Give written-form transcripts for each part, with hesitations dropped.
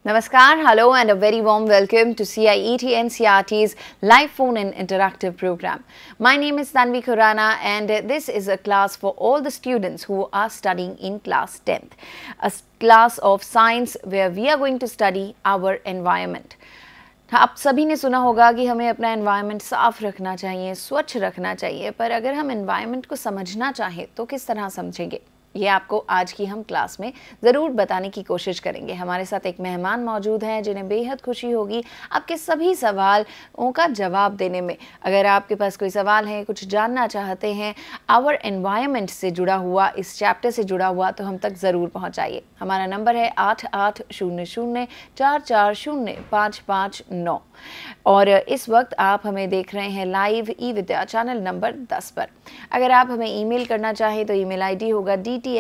Namaskar, hello and a very warm welcome to CIET NCERT's live phone-in interactive program. My name is Tanvi Khurana and this is a class for all the students who are studying in class 10th. A class of science where we are going to study our environment. आप सभी ने सुना होगा कि हमें अपना environment साफ रखना चाहिए, स्वच्छ रखना चाहिए, पर अगर हम एनवायरनमेंट को समझना चाहें तो किस तरह समझेंगे? ये आपको आज की हम क्लास में ज़रूर बताने की कोशिश करेंगे। हमारे साथ एक मेहमान मौजूद हैं जिन्हें बेहद खुशी होगी आपके सभी सवालों का जवाब देने में। अगर आपके पास कोई सवाल है, कुछ जानना चाहते हैं आवर एनवायरनमेंट से जुड़ा हुआ, इस चैप्टर से जुड़ा हुआ, तो हम तक ज़रूर पहुंचाइए। हमारा नंबर है 8800440559 और इस वक्त आप हमें देख रहे हैं live E Vidya channel number 10 पर। अगर आप हमें ईमेल करना चाहें तो ईमेल आईडी होगा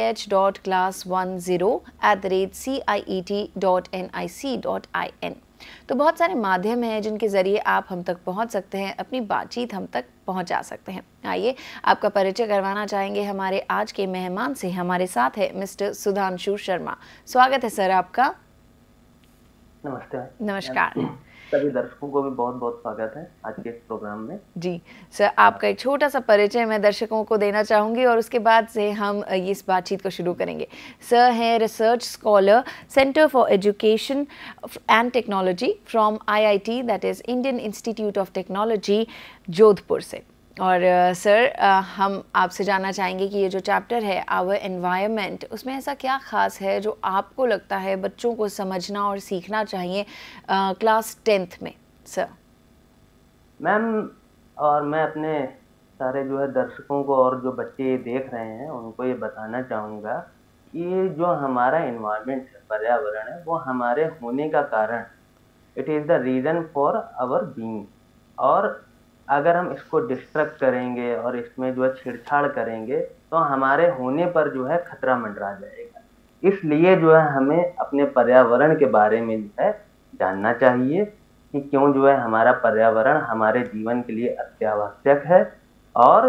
dth.class10@ciet.nic.in। तो बहुत सारे माध्यम हैं जिनके ज़रिए आप हम तक पहुंच सकते हैं, अपनी बातचीत हम तक पहुंचा सकते हैं। आइए आपका परिचय करवाना चाहेंगे हमारे आज के मेहमान से। हमारे साथ है मिस्टर सुधांशु शर्मा। स्वागत है सर आपका। नमस्ते। नमस्कार। सभी दर्शकों को भी बहुत बहुत स्वागत है आज के इस प्रोग्राम में। जी सर, आपका एक छोटा सा परिचय मैं दर्शकों को देना चाहूँगी और उसके बाद से हम इस बातचीत को शुरू करेंगे। सर हैं research scholar, centre for education and technology from IIT, that is Indian Institute of Technology, Jodhpur से। और सर हम आपसे जानना चाहेंगे कि ये जो चैप्टर है आवर एनवायरनमेंट, उसमें ऐसा क्या ख़ास है जो आपको लगता है बच्चों को समझना और सीखना चाहिए क्लास 10th में? सर मैम, और मैं अपने सारे जो है दर्शकों को और जो बच्चे ये देख रहे हैं उनको ये बताना चाहूँगा कि जो हमारा एनवायरनमेंट है, पर्यावरण है, वो हमारे होने का कारण, it is the reason for our being. और अगर हम इसको डिस्ट्रक्ट करेंगे और इसमें जो है छेड़छाड़ करेंगे तो हमारे होने पर जो है खतरा मंडरा जाएगा। इसलिए जो है हमें अपने पर्यावरण के बारे में जो है जानना चाहिए कि क्यों जो है हमारा पर्यावरण हमारे जीवन के लिए अत्यावश्यक है और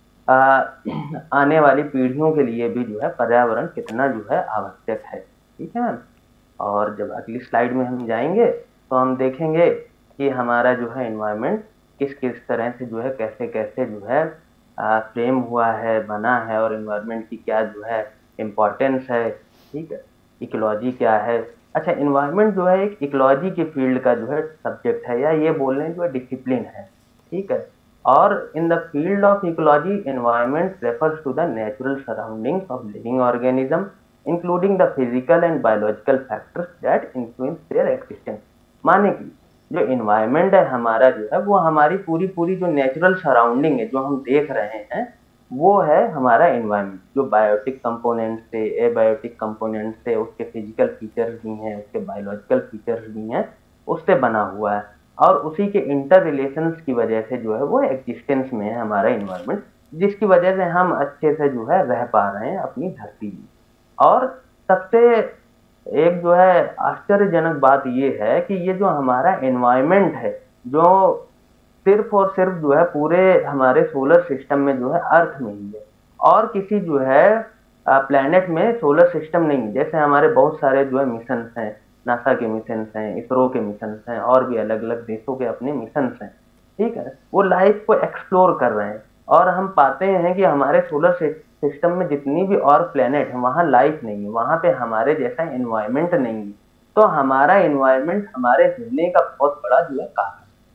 आने वाली पीढ़ियों के लिए भी जो है पर्यावरण कितना जो है आवश्यक है। ठीक है मैम। और जब अगली स्लाइड में हम जाएंगे तो हम देखेंगे कि हमारा जो है एनवायरनमेंट किस किस तरह से जो है कैसे कैसे जो है फ्रेम हुआ है, बना है, और एनवायरनमेंट की क्या जो है इम्पोर्टेंस है। ठीक है, इकोलॉजी क्या है। अच्छा, एनवायरनमेंट जो है एक इकोलॉजी की फील्ड का जो है सब्जेक्ट है, या ये बोल लें जो है डिसिप्लिन है। ठीक है। और in the field of ecology, environment refers to the natural surroundings of living organism including the physical and biological factors that influence their existence. माने कि जो इन्वायरमेंट है हमारा जो है वो हमारी पूरी पूरी जो नेचुरल सराउंडिंग है जो हम देख रहे हैं वो है हमारा इन्वायरमेंट। जो बायोटिक कंपोनेंट्स से, एबायोटिक कंपोनेंट्स से, उसके फिजिकल फीचर्स भी हैं, उसके बायोलॉजिकल फीचर्स भी हैं, उससे बना हुआ है और उसी के इंटर रिलेशंस की वजह से जो है वो एग्जिस्टेंस में है हमारा इन्वायरमेंट, जिसकी वजह से हम अच्छे से जो है रह पा रहे हैं अपनी धरती में। और सबसे एक जो है आश्चर्यजनक बात ये है कि ये जो हमारा एनवायरनमेंट है जो सिर्फ और सिर्फ जो है पूरे हमारे सोलर सिस्टम में जो है अर्थ में ही है, और किसी जो है प्लैनेट में सोलर सिस्टम नहीं है। जैसे हमारे बहुत सारे जो है मिशंस हैं, नासा के मिशंस हैं, इसरो के मिशंस हैं, और भी अलग अलग देशों के अपने मिशंस हैं। ठीक है, वो लाइफ को एक्सप्लोर कर रहे हैं और हम पाते हैं कि हमारे सोलर सिस्टम में जितनी भी और प्लेनेट है वहाँ लाइफ नहीं है, वहाँ पे हमारे जैसा एनवायरनमेंट नहीं है। तो हमारा एनवायरनमेंट हमारे होने का बहुत बड़ा जो है कारण,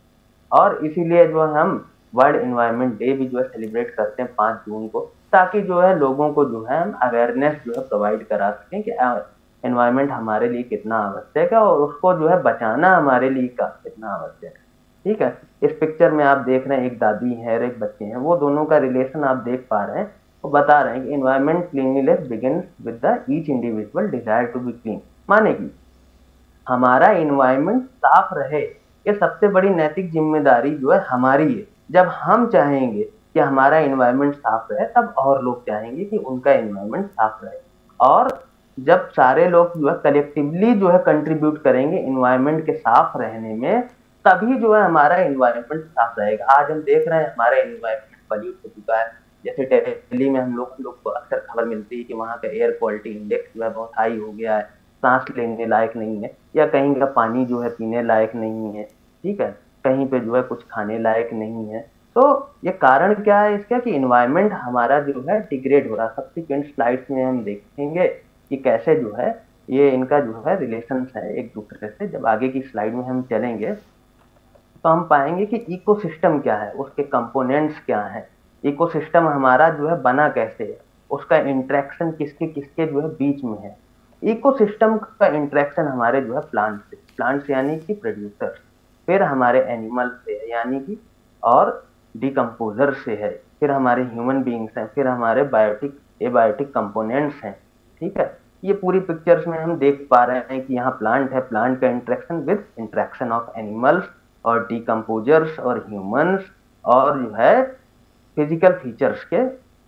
और इसीलिए जो हम वर्ल्ड एनवायरनमेंट डे भी जो है सेलिब्रेट करते हैं 5 जून को, ताकि जो है लोगों को जो है हम अवेयरनेस जो है प्रोवाइड करा सकें कि एनवायरनमेंट हमारे लिए कितना आवश्यक है और उसको जो है बचाना हमारे लिए कितना आवश्यक है। ठीक है, इस पिक्चर में आप देख रहे हैं एक दादी है और एक बच्चे हैं, वो दोनों का रिलेशन आप देख पा रहे हैं। वो बता रहे हैं कि environment cleanliness begins with the each individual desire to be clean. माने कि हमारा एनवायरनमेंट साफ रहे, ये सबसे बड़ी नैतिक जिम्मेदारी जो है हमारी है। जब हम चाहेंगे कि हमारा एनवायरनमेंट साफ रहे तब और लोग चाहेंगे कि उनका एनवायरनमेंट साफ रहे, और जब सारे लोग जो है कलेक्टिवली जो है कंट्रीब्यूट करेंगे एनवायरनमेंट के साफ रहने में, तभी जो है हमारा एनवायरनमेंट साफ रहेगा। आज हम देख रहे हैं हमारा एनवायरनमेंट पॉल्यूट हो चुका है। जैसे दिल्ली में हम लोग को अक्सर खबर मिलती है कि वहाँ का एयर क्वालिटी इंडेक्स जो है बहुत हाई हो गया है, सांस लेने लायक नहीं है, या कहीं का पानी जो है पीने लायक नहीं है, ठीक है, कहीं पे जो है कुछ खाने लायक नहीं है। तो ये कारण क्या है इसका कि इन्वायरमेंट हमारा जो है डिग्रेड हो रहा है। सब्सिक्वेंट स्लाइड्स में हम देखेंगे कि कैसे जो है ये इनका जो है रिलेशन है एक दूसरे से। जब आगे की स्लाइड में हम चलेंगे तो हम पाएंगे कि इकोसिस्टम क्या है, उसके कंपोनेंट्स क्या हैं, इकोसिस्टम हमारा जो है बना कैसे है, उसका इंटरेक्शन किसके किसके जो है बीच में है। इकोसिस्टम का इंटरेक्शन हमारे जो है प्लांट से, प्लांट्स यानी कि प्रोड्यूसर्स, फिर हमारे एनिमल से यानी कि और डिकम्पोजर से है, फिर हमारे ह्यूमन बींग्स हैं, फिर हमारे बायोटिक एबायोटिक कंपोनेंट्स हैं। ठीक है, ये पूरी पिक्चर्स में हम देख पा रहे हैं कि यहाँ प्लांट है, प्लांट का interaction with interaction of animals और डिकम्पोजर्स और ह्यूमंस और जो है फिजिकल फीचर्स के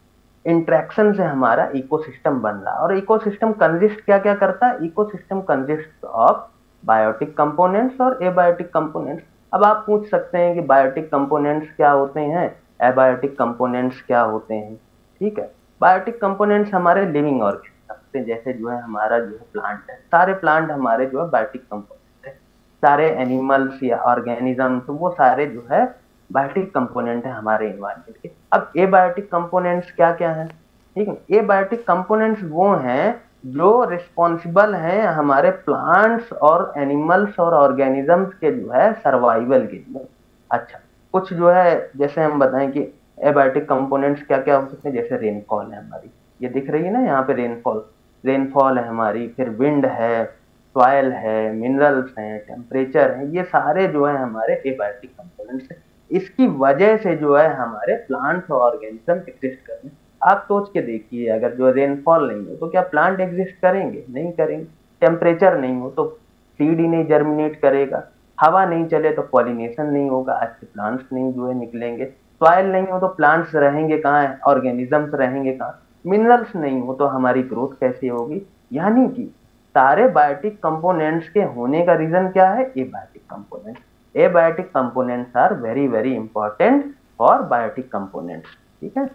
इंटरेक्शन से हमारा इकोसिस्टम बन रहा है। और इकोसिस्टम कंसिस्ट क्या क्या करता है, ecosystem consist of biotic components और एबायोटिक कंपोनेंट्स। अब आप पूछ सकते हैं कि बायोटिक कंपोनेंट्स क्या होते हैं, एबायोटिक कंपोनेंट्स क्या होते हैं। ठीक है, बायोटिक कंपोनेंट्स हमारे लिविंग ऑर्गेनिज्म, जैसे जो है हमारा जो है प्लांट है, सारे प्लांट हमारे जो है बायोटिक कंपोनेंट है, सारे एनिमल्स या ऑर्गेनिज्म तो वो सारे जो है बायोटिक कंपोनेंट है हमारे इन्वायरमेंट के। अब एबायोटिक कंपोनेंट्स क्या क्या है, ठीक है, एबायोटिक कंपोनेंट्स वो हैं जो रिस्पॉन्सिबल हैं हमारे प्लांट्स और एनिमल्स और ऑर्गेनिजम्स के जो है सर्वाइवल के लिए। अच्छा, कुछ जो है जैसे हम बताएं कि एबायोटिक कंपोनेंट्स क्या क्या हो सकते हैं, जैसे रेनफॉल है हमारी, ये दिख रही है ना यहाँ पे रेनफॉल, रेनफॉल है हमारी, फिर विंड है, सॉइल है, मिनरल्स हैं, टेम्परेचर है, ये सारे जो है हमारे एबायोटिक कंपोनेंट्स हैं। इसकी वजह से जो है हमारे प्लांट्स और ऑर्गेनिज्म एग्जिस्ट कर रहे हैं। आप सोच के देखिए, अगर जो रेनफॉल नहीं हो तो क्या प्लांट एग्जिस्ट करेंगे, नहीं करेंगे। टेम्परेचर नहीं हो तो सीड ही नहीं जर्मिनेट करेगा, हवा नहीं चले तो पॉलिनेशन नहीं होगा, अच्छे प्लांट्स नहीं जो है निकलेंगे, सॉइल नहीं हो तो प्लांट्स रहेंगे कहाँ, ऑर्गेनिजम्स रहेंगे कहाँ, मिनरल्स नहीं हो तो हमारी ग्रोथ कैसे होगी। यानी कि सारे बायोटिक कंपोनेंट्स के होने का रीजन क्या है, abiotic components. Abiotic components are very very important for biotic components. ठीक है,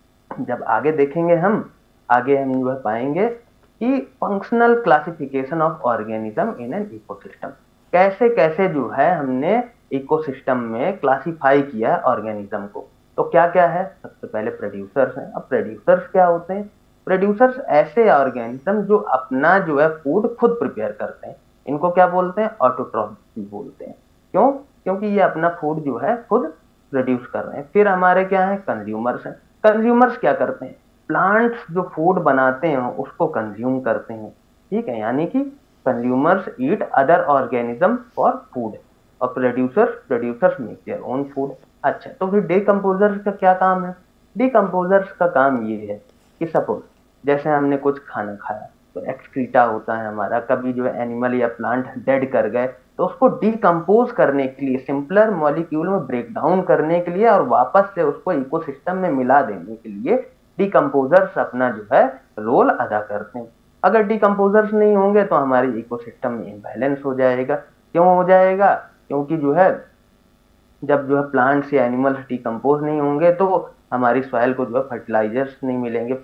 जब आगे देखेंगे हम, आगे हम जो है पाएंगे कि functional classification of organism in an ecosystem, कैसे कैसे जो है हमने इकोसिस्टम में क्लासिफाई किया है ऑर्गेनिज्म को। तो क्या क्या है, सबसे पहले प्रोड्यूसर्स हैं। अब प्रोड्यूसर्स क्या होते हैं, प्रोड्यूसर्स ऐसे ऑर्गेनिज्म जो अपना जो है फूड खुद प्रिपेयर करते हैं, इनको क्या बोलते हैं, ऑटोट्रॉफी बोलते हैं। क्यों, क्योंकि ये अपना फूड जो है खुद प्रोड्यूस कर रहे हैं। फिर हमारे क्या है, कंज्यूमर्स हैं। कंज्यूमर्स क्या करते हैं, प्लांट्स जो फूड बनाते हैं उसको कंज्यूम करते हैं। ठीक है, यानी कि consumers eat other organism for food और producers make their own food. अच्छा, तो फिर डिकम्पोजर्स का क्या काम है, डिकम्पोजर्स का काम ये है कि सपोज जैसे हमने कुछ खाना खाया तो एक्सक्रीटा होता है हमारा, कभी जो है एनिमल या प्लांट डेड कर गए तो उसको डिकम्पोज करने के लिए, सिंपलर मॉलिक्यूल में ब्रेक डाउन करने के लिए और वापस से उसको इकोसिस्टम में मिला देने के लिए डिकम्पोजर्स अपना जो है रोल अदा करते हैं। अगर डिकम्पोजर्स नहीं होंगे तो हमारी इकोसिस्टम में इम्बैलेंस हो जाएगा। क्यों हो जाएगा, क्योंकि जो है जब जो है प्लांट्स या एनिमल्स डिकम्पोज नहीं होंगे तो हमारी सॉइल को जो है फर्टिलाइजर्स नहीं मिलेंगे।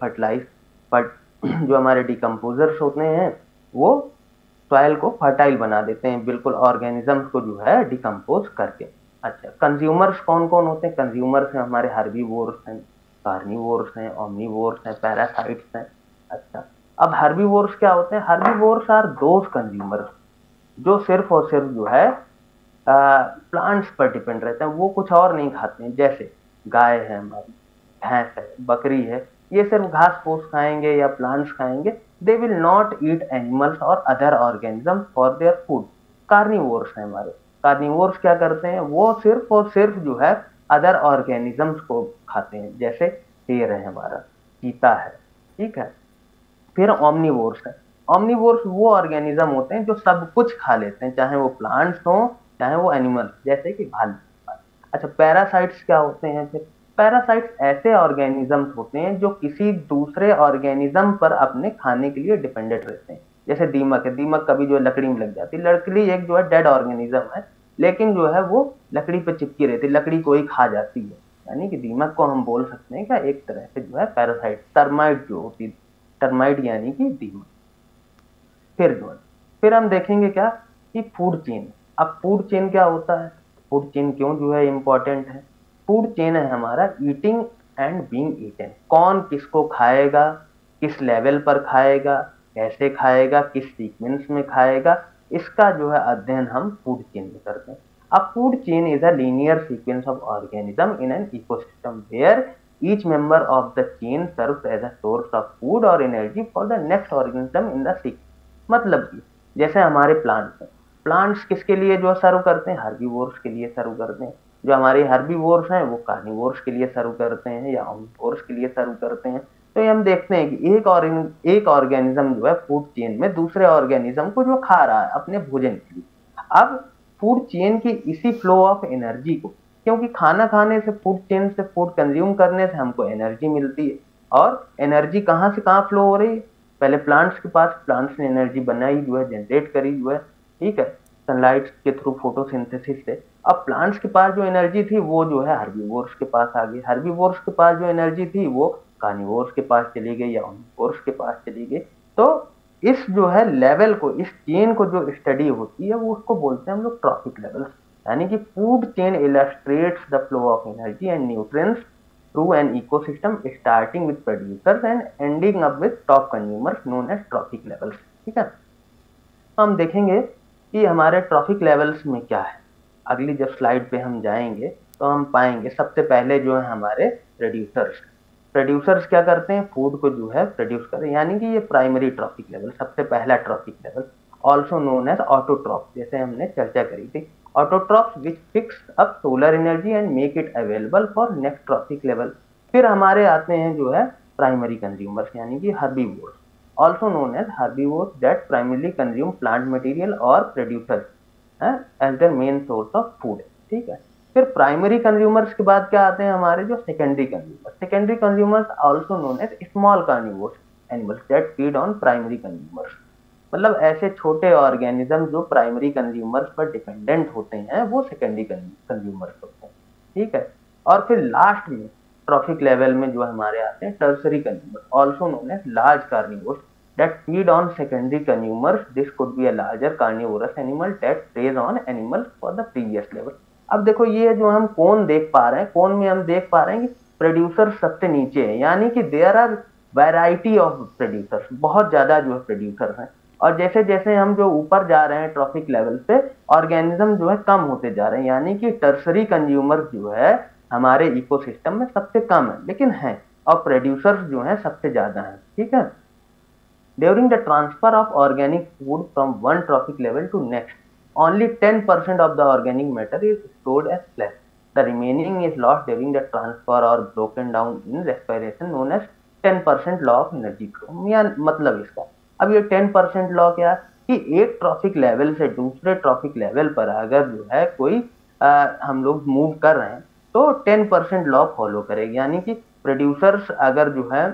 जो हमारे डिकम्पोजर्स होते हैं वो सॉइल को फर्टाइल बना देते हैं, बिल्कुल ऑर्गेनिजम्स को जो है डिकम्पोज करके। अच्छा, कंज्यूमर्स कौन कौन होते हैं, कंज्यूमर्स हैं हमारे हर्बीवोर्स हैं, कार्निवोर्स हैं, ओमनीवोर्स हैं, पैरासाइट्स हैं। अच्छा, अब हर्बीवोर्स क्या होते हैं, हर्बीवोर्स आर दोज कंज्यूमर्स जो सिर्फ और सिर्फ जो है प्लांट्स पर डिपेंड रहते हैं, वो कुछ और नहीं खाते हैं। जैसे गाय है हमारी, भैंस है, बकरी है, ये सिर्फ घास फूस खाएंगे या प्लांट्स खाएंगे, they will not eat animals और other organism for their food. Carnivores है हमारे, कार्निवोर्स क्या करते हैं, वो सिर्फ और सिर्फ जो है अदर ऑर्गेनिजम्स को खाते हैं, जैसे शेर है हमारा, चीता है। ठीक है, फिर ओमनीवोर्स है, ओमनीवोर्स वो ऑर्गेनिज्म होते हैं जो सब कुछ खा लेते हैं, चाहे वो प्लांट्स हो चाहे वो एनिमल, जैसे कि भालू। अच्छा, पैरासाइट्स क्या होते हैं, फिर पैरासाइट्स ऐसे ऑर्गेनिजम्स होते हैं जो किसी दूसरे ऑर्गेनिज्म पर अपने खाने के लिए डिपेंडेंट रहते हैं। जैसे दीमक है, दीमक कभी जो है लकड़ी में लग जाती है, लकड़ी एक जो है डेड ऑर्गेनिज्म है लेकिन जो है वो लकड़ी पे चिपकी रहती है, लकड़ी को ही खा जाती है, यानी कि दीमक को हम बोल सकते हैं क्या, एक तरह से जो है पैरासाइट। टर्माइट जो होती है, टर्माइट यानी कि दीमक। फिर जो है फिर हम देखेंगे क्या कि फूड चेन। अब फूड चेन क्या होता है, फूड चेन क्यों जो है इम्पोर्टेंट है। फूड चेन है हमारा ईटिंग एंड बीइंग ईटन, कौन किसको खाएगा, किस लेवल पर खाएगा, कैसे खाएगा, किस सीक्वेंस में खाएगा, इसका जो है अध्ययन हम फूड चेन में करते हैं। अब food chain is a linear sequence of organism in an ecosystem where each member of the chain serves as a source of food or energy for the next organism in the sequence। मतलब कि जैसे हमारे plants हैं, plants किसके लिए जो सर्व करते हैं, हर्बीवोर्स के लिए सर्व करते हैं। जो हमारे हर्बीवोर्स हैं वो कार्निवोर्स के लिए सर्व करते हैं या ओमनिवोर्स के लिए सर्व करते हैं। तो ये हम देखते हैं कि एक ऑर्गेनिज्म जो है फूड चेन में दूसरे ऑर्गेनिज्म को जो खा रहा है अपने भोजन के लिए। अब फूड चेन की इसी फ्लो ऑफ एनर्जी को, क्योंकि खाना खाने से, फूड चेन से, फूड कंज्यूम करने से हमको एनर्जी मिलती है, और एनर्जी कहाँ से कहाँ फ्लो हो रही है, पहले प्लांट्स के पास, प्लांट्स ने एनर्जी बनाई जो है, जनरेट करी जो है, ठीक है, सनलाइट के थ्रू फोटोसिंथेसिस से। अब प्लांट्स के पास जो एनर्जी थी वो जो है हर्बीवोर्स के पास आ गई, हर्बीवोर्स के पास जो एनर्जी थी वो कार्निवोर्स के पास चली गई या ओमनिवोर्स के पास चली गई। तो इस जो है लेवल को, इस चेन को जो स्टडी होती है वो उसको बोलते हैं हम लोग ट्रॉफिक लेवल्स। यानी कि food chain illustrates the flow of energy and nutrients through an ecosystem starting with producers and ending up with top consumers known as trophic levels. ठीक है, हम देखेंगे कि हमारे ट्रॉफिक लेवल्स में क्या है। अगली जब स्लाइड पे हम जाएंगे तो हम पाएंगे सबसे पहले जो है हमारे प्रोड्यूसर्स। प्रोड्यूसर्स क्या करते हैं, फूड को जो है प्रोड्यूस करते हैं, यानी कि ये प्राइमरी ट्रॉफिक लेवल, सबसे पहला trophic level, also known as autotroph, जैसे हमने चर्चा करी थी। Autotroph which fix up solar energy and make it available for next trophic level. फिर हमारे आते हैं जो है प्राइमरी कंज्यूमर्स, यानी कि herbivores, also known as herbivores that primarily consume plant material or producers as their main source of food। ठीक है, फिर प्राइमरी कंज्यूमर्स के बाद क्या आते हैं हमारे जो secondary consumers. Secondary consumers also known as small carnivores animals that feed on primary consumers. मतलब ऐसे छोटे ऑर्गेनिज्म जो प्राइमरी कंज्यूमर्स पर डिपेंडेंट होते हैं वो सेकेंडरी कंज्यूमर्स होते हैं। ठीक है, और फिर लास्ट में ट्रॉफिक लेवल में जो हमारे आते हैं tertiary consumers, also known as large carnivores that feed on secondary consumers। This could be a larger carnivorous animal that preys on animals for the previous level। अब देखो ये जो हम कौन देख पा रहे हैं, कौन में हम देख पा रहे हैं कि प्रोड्यूसर सबसे नीचे है, यानी कि there are variety of producers, बहुत ज्यादा जो है प्रोड्यूसर हैं। और जैसे जैसे हम जो ऊपर जा रहे हैं ट्रॉफिक लेवल पे, ऑर्गेनिज्म जो है कम होते जा रहे हैं, यानी कि टर्सरी कंज्यूमर जो है हमारे इकोसिस्टम में सबसे कम है, लेकिन है, और प्रोड्यूसर्स जो है सबसे ज्यादा है। ठीक है, during the transfer of organic food from one trophic level to next, only 10% of the organic matter is stored as flesh। The remaining is lost during the transfer or broken down in respiration, known as 10% law of energy flow। या मतलब इसका, अब ये 10% law क्या है कि एक trophic level से दूसरे ट्रॉफिक लेवल पर अगर जो है कोई हम लोग मूव कर रहे हैं तो 10% लॉ फॉलो करेगी, यानी कि प्रोड्यूसर्स अगर जो है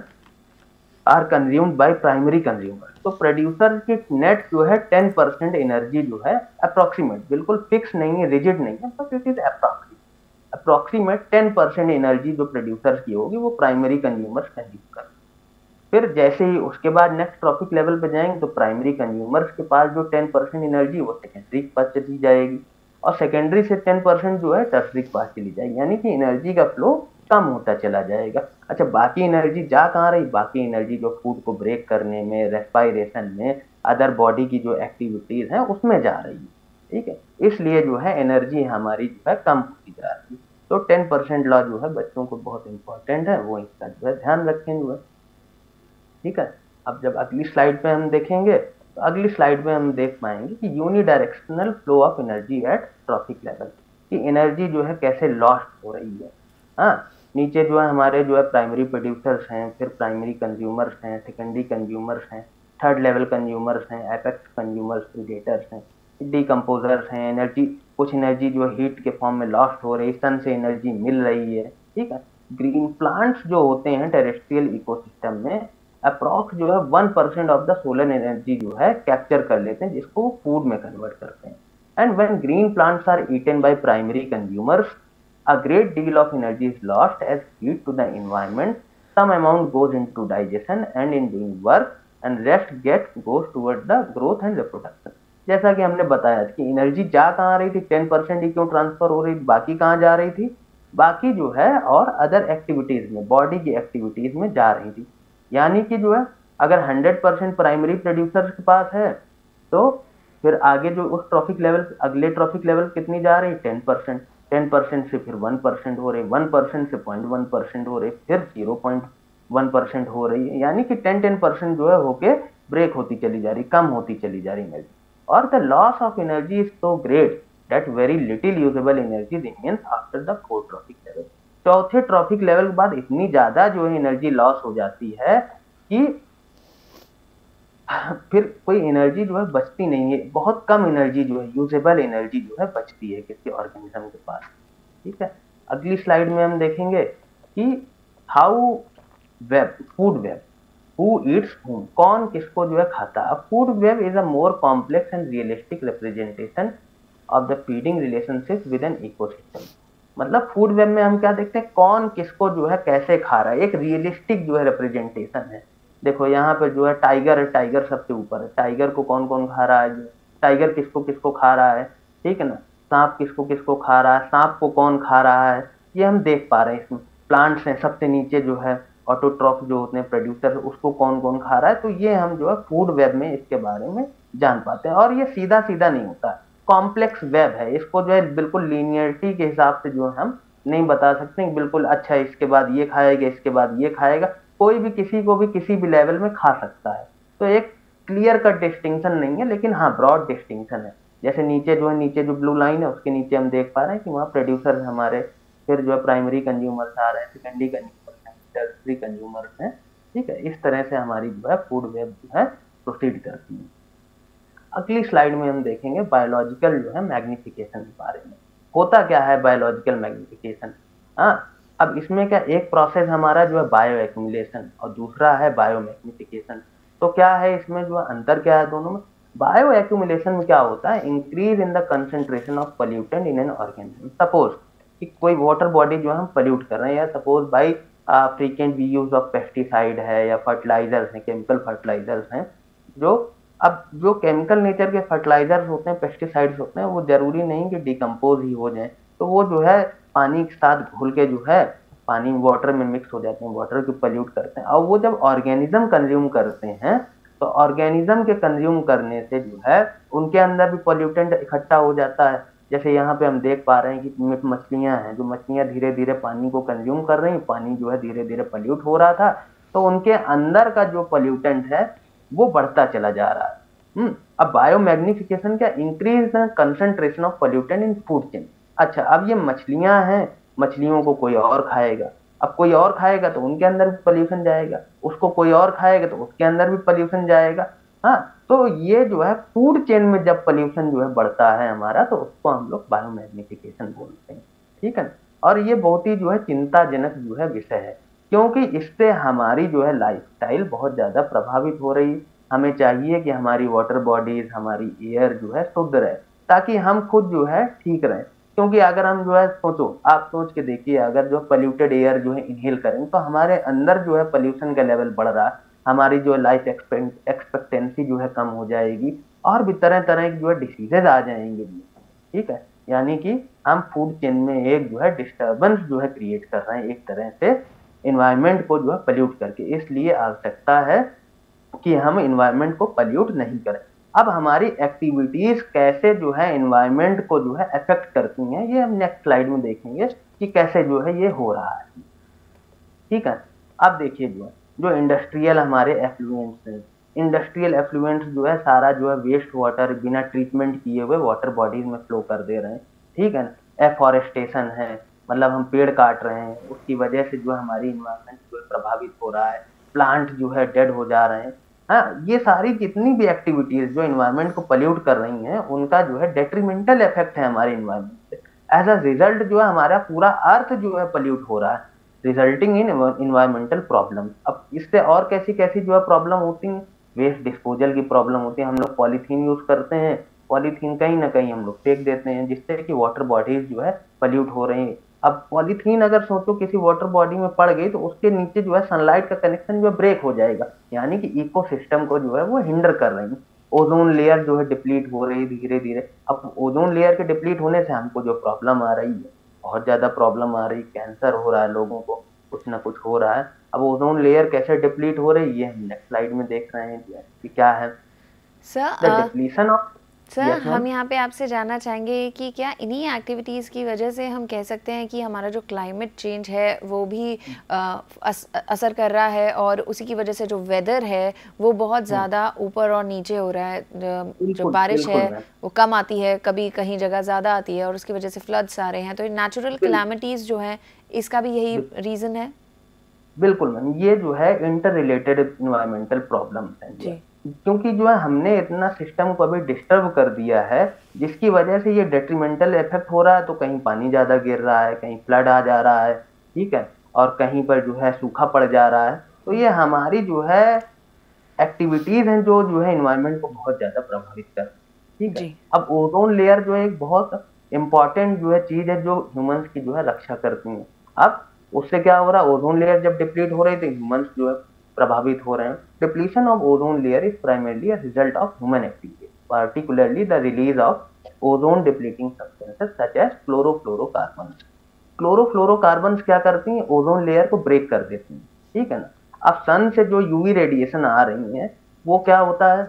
are consumed by primary consumer, तो प्रोड्यूसर की नेट जो है 10% एनर्जी जो है अप्रोक्सीमेट, बिल्कुल फिक्स नहीं है, रिजिड नहीं है, but it is approximate 10% energy जो प्रोड्यूसर की होगी वो प्राइमरी कंज्यूमर्स कंज्यूम कर। फिर जैसे ही उसके बाद नेक्स्ट ट्रॉफिक लेवल पे जाएंगे तो प्राइमरी कंज्यूमर्स के पास जो 10% एनर्जी वो सेकेंडरी के पास चली जाएगी, और सेकेंडरी से 10% जो है टर्सरी के पास चली जाएगी, यानी कि एनर्जी का फ्लो कम होता चला जाएगा। अच्छा, बाकी एनर्जी जा कहाँ रही, बाकी एनर्जी जो फूड को ब्रेक करने में, रेस्पायरेशन में, अदर बॉडी की जो एक्टिविटीज हैं उसमें जा रही है। ठीक है, इसलिए जो है एनर्जी हमारी जो है कम होती जा रही है। तो 10% लॉ जो है बच्चों को बहुत इंपॉर्टेंट है, वो इसका जो है ध्यान रखें जो है। ठीक है, अब जब अगली स्लाइड पे हम देखेंगे तो अगली स्लाइड में हम देख पाएंगे कि unidirectional flow of energy at trophic level, कि एनर्जी जो है कैसे लॉस्ट हो रही है। हाँ, नीचे जो है हमारे जो है प्राइमरी प्रोड्यूसर्स हैं, फिर प्राइमरी कंज्यूमर्स हैं, सेकेंडरी कंज्यूमर्स हैं, थर्ड लेवल कंज्यूमर्स हैं, एपेक्स कंज्यूमर्स, प्रीडेटर्स हैं, डिकम्पोजर्स हैं। एनर्जी, कुछ एनर्जी जो हीट के फॉर्म में लॉस्ट हो रही है, सन से एनर्जी मिल रही है। ठीक है, ग्रीन प्लांट्स जो होते हैं टेरेस्ट्रियल इकोसिस्टम में अप्रॉक्स जो है 1% ऑफ द सोलर एनर्जी जो है कैप्चर कर लेते हैं, जिसको फूड में कन्वर्ट करते हैं। And when green plants are eaten by primary consumers, a great deal of energy is lost as heat to the environment। Some amount goes into digestion and in doing work, and rest get goes toward the growth and reproduction. जैसा कि हमने बताया कि energy जा कहाँ रही थी, 10% ही क्यों ट्रांसफर हो रही थी, बाकी कहाँ जा रही थी, बाकी जो है और अदर एक्टिविटीज में, बॉडी की एक्टिविटीज में जा रही थी। यानी कि जो है अगर 100% प्राइमरी प्रोड्यूसर के पास है तो फिर आगे जो उस ट्रॉफिक लेवल, अगले ट्रॉफिक लेवल कितनी जा रही, 10%। 10% से फिर 1% हो रही, 1% से 0.1% हो रही, फिर 0.1% हो रही है। यानी कि 10% जो है होके ब्रेक होती चली जा रही, कम होती चली जा रही एनर्जी। और the loss of energy is so great that very little usable energy remains after the fourth trophic level. चौथे ट्रॉफिक लेवल के बाद इतनी ज्यादा जो है एनर्जी लॉस हो जाती है कि फिर कोई एनर्जी जो है बचती नहीं है, बहुत कम एनर्जी जो है, यूजेबल एनर्जी जो है बचती है किसी ऑर्गेनिज्म के पास। ठीक है, अगली स्लाइड में हम देखेंगे कि how web, food web, who eats whom, कौन किसको जो है खाता है। Food web is a more complex and realistic representation of the feeding relationship with an ecosystem. मतलब फूड वेब में हम क्या देखते हैं, कौन किसको जो है कैसे खा रहा है, एक रियलिस्टिक जो है रिप्रेजेंटेशन है। देखो यहाँ पे जो है टाइगर है, टाइगर सबसे ऊपर है, टाइगर को कौन कौन खा रहा है, टाइगर किसको किसको खा रहा है, ठीक है ना। सांप किसको किसको खा रहा है, सांप को कौन खा रहा है, ये हम देख पा रहे हैं इसमें। प्लांट्स हैं, सबसे नीचे जो है ऑटोट्रॉफ जो होते हैं प्रोड्यूसर, उसको कौन कौन खा रहा है। तो ये हम जो है फूड वेब में इसके बारे में जान पाते हैं। और ये सीधा सीधा नहीं होता, कॉम्प्लेक्स वेब है। इसको जो है बिल्कुल लीनियरिटी के हिसाब से जो है हम नहीं बता सकते बिल्कुल, अच्छा इसके बाद ये खाएगा, इसके बाद ये खाएगा। कोई भी किसी को भी किसी भी लेवल में खा सकता है। तो एक क्लियर कट डिस्टिंक्शन नहीं है, लेकिन हाँ ब्रॉड डिस्टिंक्शन है। जैसे नीचे जो है, नीचे जो ब्लू लाइन है उसके नीचे हम देख पा रहे हैं कि वहाँ प्रोड्यूसर हमारे, फिर जो है प्राइमरी कंज्यूमर्स आ रहे हैं, सेकेंडरी कंज्यूमर्स हैं, टर्शरी कंज्यूमर्स हैं। ठीक है, इस तरह से हमारी जो है फूड वेब जो है प्रोसीड करती है। अगली स्लाइड में हम देखेंगे बायोलॉजिकल जो है मैग्निफिकेशन के बारे में। होता क्या है बायोलॉजिकल मैग्निफिकेशन। हाँ, अब इसमें क्या, एक प्रोसेस हमारा जो है बायो एक्यूमुलेशन और दूसरा है बायो मैग्निफिकेशन। तो क्या है इसमें जो है अंतर क्या है दोनों में। बायो एक्यूमुलेशन में क्या होता है, increase in the concentration of pollutant in an organism. Suppose कि कोई वाटर बॉडी जो हम पोल्यूट कर रहे हैं, या suppose by frequent use of pesticide है या फर्टिलाइजर्स हैं, केमिकल फर्टिलाइजर्स हैं। जो अब जो केमिकल नेचर के फर्टिलाइजर्स होते हैं, पेस्टिसाइड्स होते हैं, वो जरूरी नहीं कि डिकम्पोज ही हो जाए। तो वो जो है पानी के साथ घुल के जो है पानी वाटर में मिक्स हो जाते हैं, वाटर को पोल्यूट करते हैं। और वो जब ऑर्गेनिज्म कंज्यूम करते हैं तो ऑर्गेनिज्म के कंज्यूम करने से जो है उनके अंदर भी पोल्यूटेंट इकट्ठा हो जाता है। जैसे यहाँ पे हम देख पा रहे हैं कि मछलियां हैं, जो मछलियां धीरे धीरे पानी को कंज्यूम कर रही हैं, पानी जो है धीरे धीरे पोल्यूट हो रहा था, तो उनके अंदर का जो पोल्यूटेंट है वो बढ़ता चला जा रहा है। अब बायोमैग्निफिकेशन क्या, increase the concentration of pollutant in food chain. अच्छा, अब ये मछलियां हैं, मछलियों को कोई और खाएगा, अब कोई और खाएगा तो उनके अंदर भी पोल्यूशन जाएगा, उसको कोई और खाएगा तो उसके अंदर भी पोल्यूशन जाएगा। हाँ, तो ये जो है फूड चेन में जब पोल्यूशन जो है बढ़ता है हमारा, तो उसको हम लोग बायोमैग्निफिकेशन बोलते हैं। ठीक है, और ये बहुत ही जो है चिंताजनक जो है विषय है, क्योंकि इससे हमारी जो है लाइफस्टाइल बहुत ज्यादा प्रभावित हो रही है। हमें चाहिए कि हमारी वाटर बॉडीज, हमारी एयर जो है शुद्ध रहे, ताकि हम खुद जो है ठीक रहें। क्योंकि अगर हम जो है सोचो, आप सोच के देखिए, अगर जो पोल्यूटेड एयर जो है इनहेल करें तो हमारे अंदर जो है पोल्यूशन का लेवल बढ़ रहा है, हमारी जो लाइफ एक्सपेक्टेंसी जो है कम हो जाएगी, और भी तरह तरह की जो है डिसीजेज आ जाएंगे। ठीक है, यानी कि हम फूड चेन में एक जो है डिस्टर्बेंस जो है क्रिएट कर रहे हैं, एक तरह से इन्वायरमेंट को जो है पोल्यूट करके। इसलिए आवश्यकता है कि हम इन्वायरमेंट को पोल्यूट नहीं करें। अब हमारी एक्टिविटीज कैसे जो है इन्वायरमेंट को जो है अफेक्ट करती हैं, ये हम नेक्स्ट स्लाइड में देखेंगे कि कैसे जो है ये हो रहा है। ठीक है, अब देखिए जो इंडस्ट्रियल हमारे एफ्लुएंट्स हैं, इंडस्ट्रियल एफ्लुएंट्स जो है सारा जो है वेस्ट वाटर बिना ट्रीटमेंट किए हुए वाटर बॉडीज में फ्लो कर दे रहे हैं। ठीक है ना, एफॉरेस्टेशन है, मतलब हम पेड़ काट रहे हैं, उसकी वजह से जो हमारी इन्वायरमेंट जो है प्रभावित हो रहा है, प्लांट जो है डेड हो जा रहे हैं। हाँ, ये सारी जितनी भी एक्टिविटीज जो इन्वायरमेंट को पोल्यूट कर रही हैं, उनका जो है डेट्रीमेंटल इफेक्ट है हमारे इन्वायरमेंट पे। एज अ रिजल्ट जो है हमारा पूरा अर्थ जो है पोल्यूट हो रहा है, रिजल्टिंग इन इन्वायरमेंटल प्रॉब्लम। अब इससे और कैसी कैसी जो है प्रॉब्लम होती है, वेस्ट डिस्पोजल की प्रॉब्लम होती है। हम लोग पॉलीथीन यूज करते हैं, पॉलीथीन कहीं ना कहीं हम लोग फेंक देते हैं, जिससे कि वाटर बॉडीज जो है पोल्यूट हो रही हैं। अब पॉलीथीन अगर सोचो किसी वाटर बॉडी में पड़ गई तो उसके नीचे जो है सनलाइट का कनेक्शन जो है ब्रेक हो जाएगा, यानी कि इकोसिस्टम को जो है वो हिंडर कर रही है। ओजोन लेयर जो है डिप्लीट हो रही है धीरे धीरे। अब ओजोन लेयर के डिप्लीट होने से हमको जो प्रॉब्लम आ रही है, बहुत ज्यादा प्रॉब्लम आ रही है, कैंसर हो रहा है लोगों को, कुछ ना कुछ हो रहा है। अब ओजोन लेयर कैसे डिप्लीट हो रही है ये हम नेक्स्ट स्लाइड में देख रहे हैं कि क्या है the sir depletion of. Sir yes ma'am. हम यहाँ पे आपसे जानना चाहेंगे कि क्या इन्हीं एक्टिविटीज़ की वजह से हम कह सकते हैं कि हमारा जो क्लाइमेट चेंज है वो भी असर कर रहा है, और उसी की वजह से जो वेदर है वो बहुत ज़्यादा ऊपर और नीचे हो रहा है। जो बिल्कुल बारिश बिल्कुल है मैम। वो कम आती है, कभी कहीं जगह ज़्यादा आती है, और उसकी वजह से फ्लड्स आ रहे हैं। तो नेचुरल बिल, कैलामिटीज़ जो हैं इसका भी यही बिल, रीज़न है। बिल्कुल मैम, ये जो है इंटर रिलेटेड इन्वायरमेंटल प्रॉब्लम्स हैं जो है, जी क्योंकि जो है हमने इतना सिस्टम को अभी डिस्टर्ब कर दिया है, जिसकी वजह से ये डेट्रीमेंटल इफेक्ट हो रहा है। तो कहीं पानी ज्यादा गिर रहा है, कहीं फ्लड आ जा रहा है, ठीक है, और कहीं पर जो है सूखा पड़ जा रहा है। तो ये हमारी जो है एक्टिविटीज हैं जो है इन्वायरमेंट को बहुत ज्यादा प्रभावित कर रही है, ठीक है। जी अब ओजोन लेयर जो है एक बहुत इंपॉर्टेंट जो है चीज है जो ह्यूमंस की जो है रक्षा करती है। अब उससे क्या हो रहा है, ओजोन लेयर जब डिप्लीट हो रही है तो ह्यूमंस जो है प्रभावित हो रहे हैं। Depletion of ozone layer is primarily a result of human activity, particularly the release of ozone depleting substances such as chlorofluorocarbons। Chlorofluorocarbons क्या करती हैं, ओजोन लेयर को ब्रेक कर देती हैं, ठीक है ना। अब सन से जो यूवी रेडिएशन आ रही है वो क्या होता है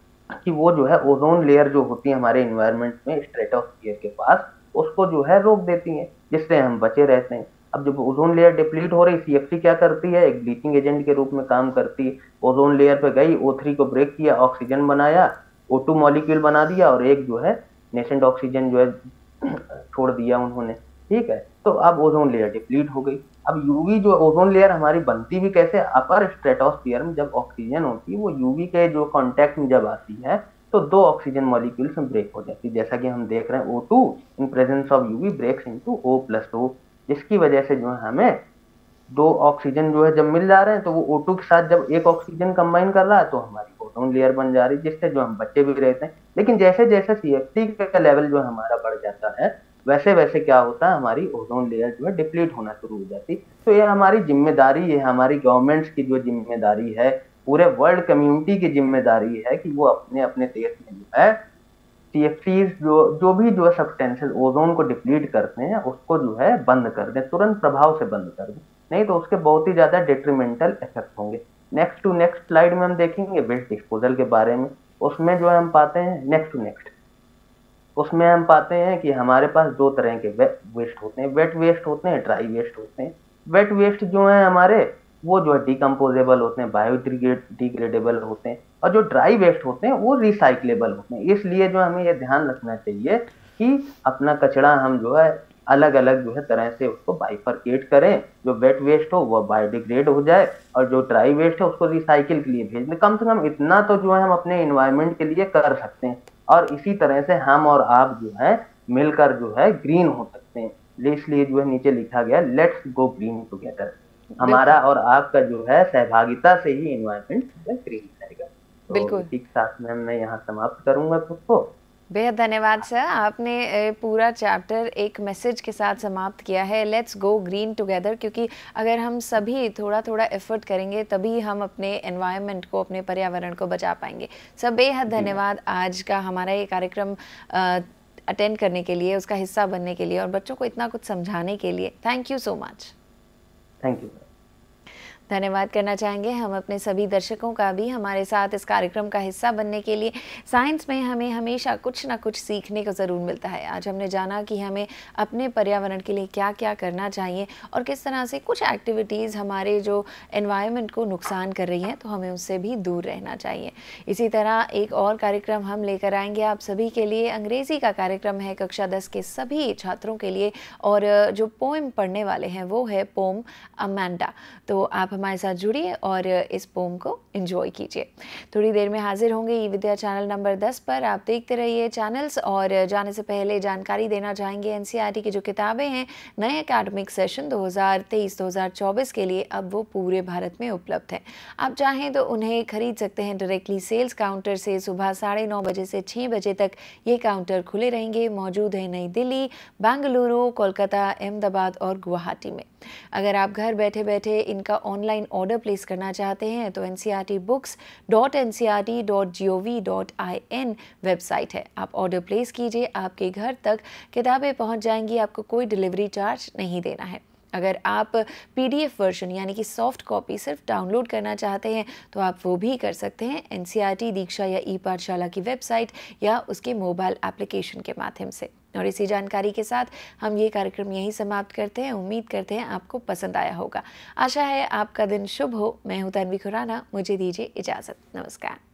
कि वो जो है ओजोन लेयर जो होती है हमारे इन्वायरमेंट में स्ट्रेटोस्फियर के पास, उसको जो है रोक देती है, जिससे हम बचे रहते हैं। अब जब ओजोन लेयर डिप्लीट हो रही, सीएफसी क्या करती है, एक ब्लीचिंग एजेंट के रूप में काम करती है। ओजोन लेयर पे गई, O3 को ब्रेक किया, ऑक्सीजन बनाया, O2 मॉलिक्यूल बना दिया, और एक जो है नेसेंट ऑक्सीजन जो है छोड़ दिया उन्होंने, ठीक है। तो अब ओजोन लेयर डिप्लीट हो गई। अब यूवी जो ओजोन लेयर हमारी बनती भी कैसे, अपर स्ट्रेटोस्फियर में जब ऑक्सीजन होती है वो यूवी के जो कांटेक्ट में जब आती है तो दो ऑक्सीजन मॉलिक्यूल्स में ब्रेक हो जाती है, जैसा कि हम देख रहे हैं O2 in presence of UV breaks into O+O, जिसकी वजह से जो है हमें दो ऑक्सीजन जो है जब मिल जा रहे हैं तो वो O2 के साथ जब एक ऑक्सीजन कंबाइन कर रहा है तो हमारी ओजोन लेयर बन जा रही है, जिससे जो हम बच्चे भी रहते हैं। लेकिन जैसे जैसे सीएफसी का लेवल जो हमारा बढ़ जाता है वैसे वैसे क्या होता है, हमारी ओजोन लेयर जो है डिप्लीट होना शुरू हो जाती। तो ये हमारी जिम्मेदारी है, हमारी गवर्नमेंट्स की जो जिम्मेदारी है, पूरे वर्ल्ड कम्युनिटी की जिम्मेदारी है कि वो अपने अपने देश में जो है सीएफसीज जो जो भी जो है सब्सटेंसेस ओजोन को डिप्लीट करते हैं उसको जो है बंद कर दें, तुरंत प्रभाव से बंद कर दें, नहीं तो उसके बहुत ही ज्यादा डेट्रीमेंटल इफेक्ट होंगे। नेक्स्ट टू नेक्स्ट स्लाइड में हम देखेंगे वेस्ट डिस्पोजल के बारे में। उसमें जो है हम पाते हैं नेक्स्ट टू नेक्स्ट, उसमें हम पाते हैं कि हमारे पास दो तरह के वेस्ट होते हैं, वेट वेस्ट होते हैं, ड्राई वेस्ट होते हैं। वेट वेस्ट जो है हमारे वो जो है डिकम्पोजेबल होते हैं, बायोडिग्रेडेबल होते हैं, और जो ड्राई वेस्ट होते हैं वो रिसाइक्लेबल होते हैं। इसलिए जो हमें ये ध्यान रखना चाहिए कि अपना कचरा हम जो है अलग अलग जो है तरह से उसको बाइफरकेट करें, जो वेट वेस्ट हो वो बायोडिग्रेड हो जाए और जो ड्राई वेस्ट है उसको रिसाइकिल के लिए भेज दें। कम से कम इतना तो जो है हम अपने इन्वायरमेंट के लिए कर सकते हैं, और इसी तरह से हम और आप जो है मिलकर जो है ग्रीन हो सकते हैं। इसलिए जो है नीचे लिखा गया लेट्स गो ग्रीन टुगेदर, हमारा बिल्कुल और आपका जो है सहभागिता से ही इन्वायरमेंट ग्रीन रहेगा। तो बिल्कुल। इसी के साथ में मैं यहाँ समाप्त करूंगा खुद को। बेहद धन्यवाद सर, आपने पूरा चैप्टर एक मैसेज के साथ समाप्त किया है, लेट्स गो ग्रीन टुगेदर। क्योंकि अगर हम सभी थोड़ा थोड़ा एफर्ट करेंगे तभी हम अपने एनवायरनमेंट को, अपने पर्यावरण को बचा पाएंगे। सर बेहद धन्यवाद आज का हमारा ये कार्यक्रम अटेंड करने के लिए, उसका हिस्सा बनने के लिए, और बच्चों को इतना कुछ समझाने के लिए। Thank you so much. Thank you. धन्यवाद करना चाहेंगे हम अपने सभी दर्शकों का भी हमारे साथ इस कार्यक्रम का हिस्सा बनने के लिए। साइंस में हमें हमेशा कुछ ना कुछ सीखने को ज़रूर मिलता है। आज हमने जाना कि हमें अपने पर्यावरण के लिए क्या क्या करना चाहिए और किस तरह से कुछ एक्टिविटीज़ हमारे जो एनवायरनमेंट को नुकसान कर रही हैं तो हमें उससे भी दूर रहना चाहिए। इसी तरह एक और कार्यक्रम हम लेकर आएंगे आप सभी के लिए। अंग्रेज़ी का कार्यक्रम है कक्षा 10 के सभी छात्रों के लिए, और जो पोएम पढ़ने वाले हैं वो है पोम अमेंडा। तो आप हमारे साथ जुड़िए और इस पोम को एंजॉय कीजिए। थोड़ी देर में हाजिर होंगे ई विद्या चैनल नंबर 10 पर। आप देखते रहिए चैनल्स। और जाने से पहले जानकारी देना चाहेंगे एनसीईआरटी की जो किताबें हैं नए एकेडमिक सेशन 2023-2024 के लिए अब वो पूरे भारत में उपलब्ध हैं। आप चाहें तो उन्हें खरीद सकते हैं डायरेक्टली सेल्स काउंटर से। सुबह 9:30 बजे से 6 बजे तक ये काउंटर खुले रहेंगे। मौजूद है नई दिल्ली, बेंगलुरु, कोलकाता, अहमदाबाद और गुवाहाटी में। अगर आप घर बैठे बैठे इनका ऑनलाइन ऑर्डर प्लेस करना चाहते हैं तो ncrtbooks.ncrt.gov.in वेबसाइट है। आप ऑर्डर प्लेस कीजिए, आपके घर तक किताबें पहुंच जाएंगी। आपको कोई डिलीवरी चार्ज नहीं देना है। अगर आप PDF वर्जन यानी कि सॉफ्ट कॉपी सिर्फ डाउनलोड करना चाहते हैं तो आप वो भी कर सकते हैं NCERT दीक्षा या ई पाठशाला की वेबसाइट या उसके मोबाइल एप्लीकेशन के माध्यम से। और इसी जानकारी के साथ हम ये कार्यक्रम यहीं समाप्त करते हैं। उम्मीद करते हैं आपको पसंद आया होगा। आशा है आपका दिन शुभ हो। मैं हूं तन्वी खुराना, मुझे दीजिए इजाज़त। नमस्कार।